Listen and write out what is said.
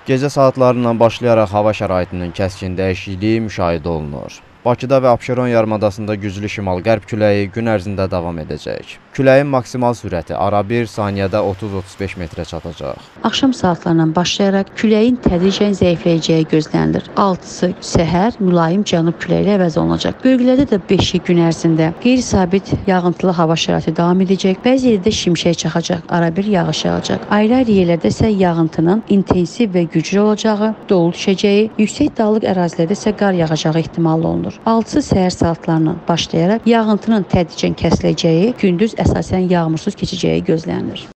Gecə saatlarından başlayaraq hava şəraitinin kəskin dəyişikliyi müşahidə olunur. Bakıda və Abşeron yarımadasında güclü şimal-qərb küləyi gün ərzində davam edəcək. Küləyin maksimal sürəti arabir saniyədə 30-35 metrə çatacaq. Axşam saatlarından başlayaraq küləyin tədricən zəifləyəcəyi gözlənilir. 6-sı səhər mülayim cənub küləyi ilə əvəz olunacaq. Bölgələrdə də 5-i gün ərzində qeyri-sabit yağıntılı hava şəraiti davam edəcək. Bəzi yerlərdə şimşək çaxacaq, arabir yağış yağacaq. Ayrı-ayrı yerlərdə isə yağıntının intensiv və güclü olacağı, dolu düşəcəyi, yüksək dağlıq ərazilərdə isə qar yağacağı ehtimal olunur. 6 səhər saatlarından başlayaraq yağıntının tədricən kəsiləcəyi, gündüz əsasən yağmursuz keçəcəyi gözlənilir.